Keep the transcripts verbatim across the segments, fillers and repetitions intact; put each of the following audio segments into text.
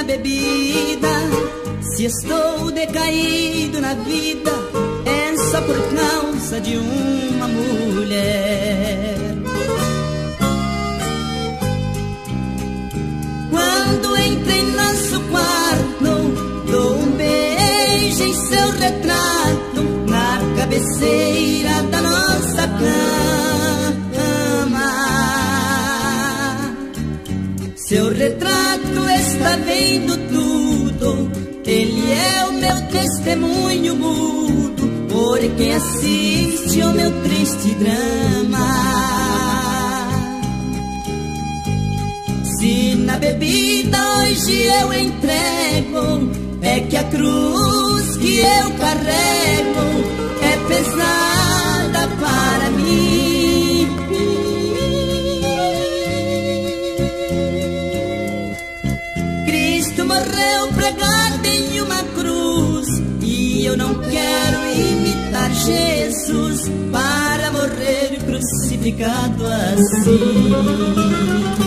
bebida. Se estou decaído na vida, é só por causa de uma mulher. Quando entrei em nosso quarto, dou um beijo em seu retrato, na cabeceira da nossa cama. Seu retrato está vendo tudo, ele é o meu testemunho mudo, por quem assiste ao meu triste drama. Se na bebida hoje eu entrego, é que a cruz que eu carrego é pesada para mim. Cristo morreu pregado em uma cruz, e eu não quero imitar Jesus para morrer crucificado assim.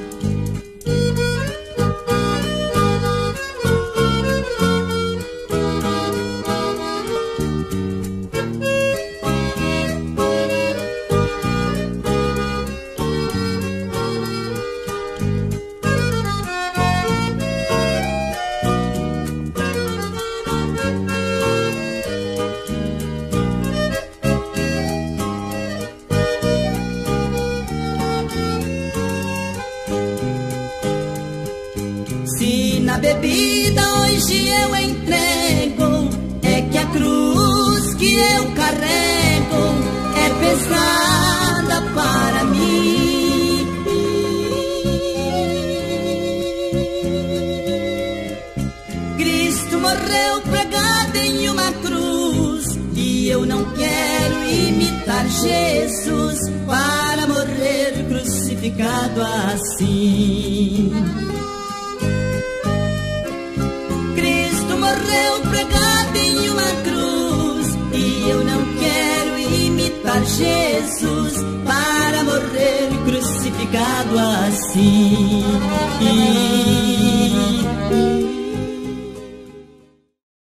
Se na bebida hoje eu entrego, é que a cruz que eu carrego é pesada para mim. Cristo morreu pregado em uma cruz, e eu não quero imitar Jesus para morrer crucificado assim. Morreu pregado em uma cruz, e eu não quero imitar Jesus para morrer crucificado assim.